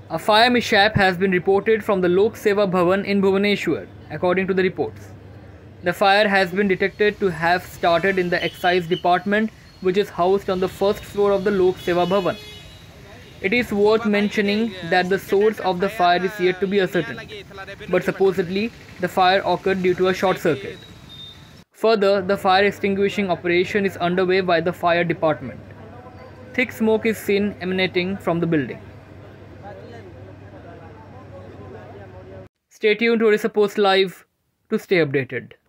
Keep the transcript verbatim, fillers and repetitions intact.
A fire mishap has been reported from the Lok Seva Bhavan in Bhubaneswar, according to the reports. The fire has been detected to have started in the Excise Department, which is housed on the first floor of the Lok Seva Bhavan. It is worth mentioning that the source of the fire is yet to be ascertained, but supposedly the fire occurred due to a short circuit. Further, the fire extinguishing operation is underway by the fire department. Thick smoke is seen emanating from the building. Stay tuned to Orissapost Live to stay updated.